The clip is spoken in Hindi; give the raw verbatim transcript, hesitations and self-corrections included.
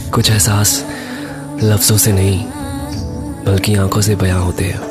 कुछ एहसास लफ्ज़ों से नहीं बल्कि आंखों से बयां होते हैं।